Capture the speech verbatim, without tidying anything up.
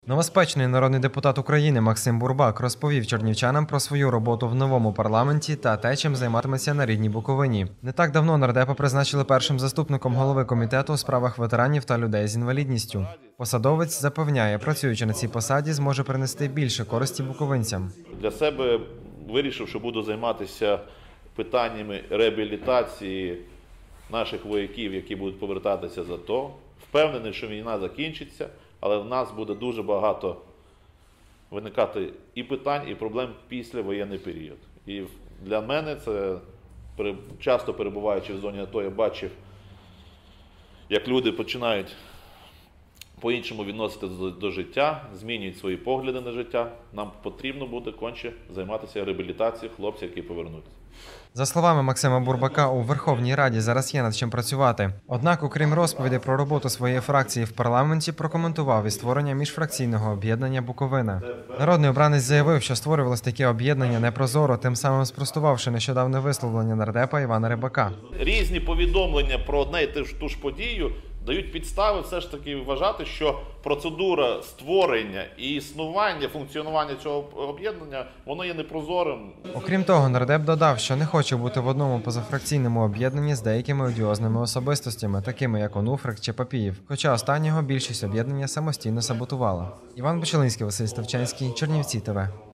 Новоспечений народний депутат України Максим Бурбак розповів чернівчанам про свою роботу в новому парламенті та те, чим займатиметься на рідній Буковині. Не так давно нардепа призначили першим заступником голови комітету у справах ветеранів та людей з інвалідністю. Посадовець запевняє, працюючи на цій посаді, зможе принести більше користі буковинцям. Для себе вирішив, що буду займатися питаннями реабілітації наших вояків, які будуть повертатися з АТО. Впевнений, що війна закінчиться, але в нас буде дуже багато виникати і питань, і проблем після воєнний період. І для мене це, часто перебуваючи в зоні АТО, я бачив, як люди починають по-іншому відноситися до, до життя, змінюють свої погляди на життя. Нам потрібно буде конче займатися реабілітацією хлопців, які повернуться. За словами Максима Бурбака, у Верховній Раді зараз є над чим працювати. Однак, окрім розповідей про роботу своєї фракції в парламенті, прокоментував і створення міжфракційного об'єднання «Буковина». Народний обранець заявив, що створювалось таке об'єднання непрозоро, тим самим спростувавши нещодавне висловлення нардепа Івана Рибака. Різні повідомлення про одне і ту ж, ту ж подію дають підстави все ж таки вважати, що процедура створення і існування, функціонування цього об'єднання, воно є непрозорим. Окрім того, нардеп додав, що не хоче бути в одному позафракційному об'єднанні з деякими одіозними особистостями, такими як Онуфрик чи Папієв, хоча останнього більшість об'єднання самостійно саботувала. Іван Бочелинський, Василь Ставчанський, Чернівці ТВ.